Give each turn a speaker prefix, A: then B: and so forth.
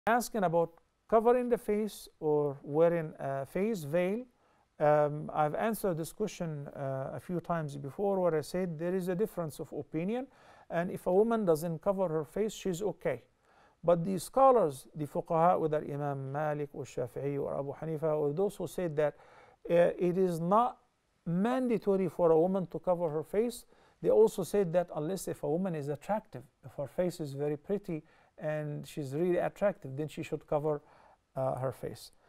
A: Asking about covering the face or wearing a face veil. I've answered this question a few times before, where I said there is a difference of opinion, and if a woman doesn't cover her face, she's okay. But the scholars, the fuqaha, whether Imam Malik or Shafi'i or Abu Hanifa, or those who said that it is not mandatory for a woman to cover her face, they also said that unless if a woman is attractive, if her face is very pretty and she's really attractive, then she should cover her face.